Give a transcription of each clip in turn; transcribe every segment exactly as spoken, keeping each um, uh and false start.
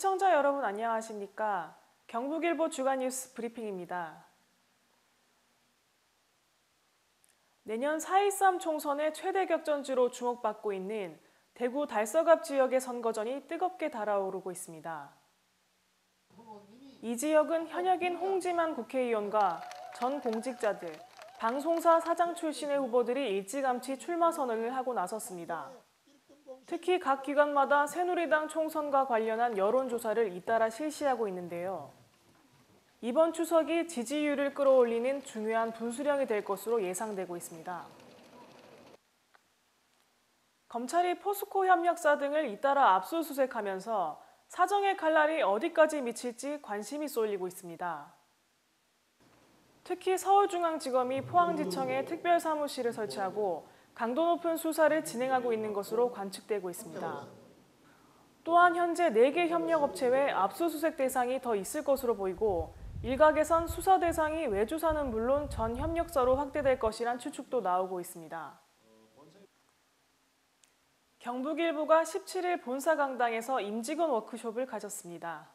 시청자 여러분 안녕하십니까? 경북일보 주간뉴스 브리핑입니다. 내년 사 일삼 총선의 최대 격전지로 주목받고 있는 대구 달서갑 지역의 선거전이 뜨겁게 달아오르고 있습니다. 이 지역은 현역인 홍지만 국회의원과 전 공직자들, 방송사 사장 출신의 후보들이 일찌감치 출마 선언을 하고 나섰습니다. 특히 각 기관마다 새누리당 총선과 관련한 여론조사를 잇따라 실시하고 있는데요. 이번 추석이 지지율을 끌어올리는 중요한 분수령이 될 것으로 예상되고 있습니다. 검찰이 포스코 협력사 등을 잇따라 압수수색하면서 사정의 칼날이 어디까지 미칠지 관심이 쏠리고 있습니다. 특히 서울중앙지검이 포항지청에 특별사무실을 설치하고 강도 높은 수사를 진행하고 있는 것으로 관측되고 있습니다. 또한 현재 네 개 협력업체 외 압수수색 대상이 더 있을 것으로 보이고 일각에선 수사 대상이 외주사는 물론 전 협력사로 확대될 것이란 추측도 나오고 있습니다. 경북일보가 십칠 일 본사강당에서 임직원 워크숍을 가졌습니다.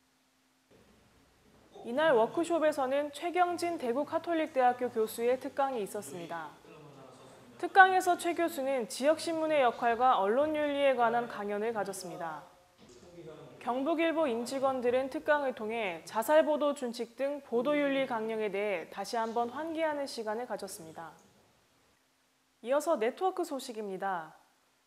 이날 워크숍에서는 최경진 대구 카톨릭대학교 교수의 특강이 있었습니다. 특강에서 최 교수는 지역신문의 역할과 언론윤리에 관한 강연을 가졌습니다. 경북일보 임직원들은 특강을 통해 자살보도 준칙 등 보도윤리 강령에 대해 다시 한번 환기하는 시간을 가졌습니다. 이어서 네트워크 소식입니다.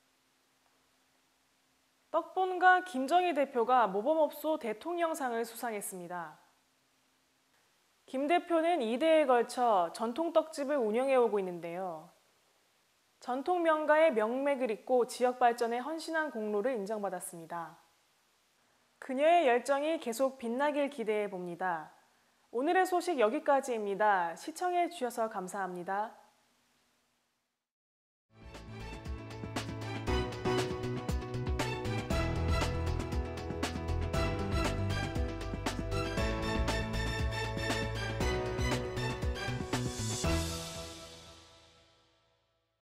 떡본가 김정희 대표가 모범업소 대통령상을 수상했습니다. 김 대표는 이 대에 걸쳐 전통떡집을 운영해오고 있는데요. 전통 명가의 명맥을 잇고 지역 발전에 헌신한 공로를 인정받았습니다. 그녀의 열정이 계속 빛나길 기대해 봅니다. 오늘의 소식 여기까지입니다. 시청해 주셔서 감사합니다.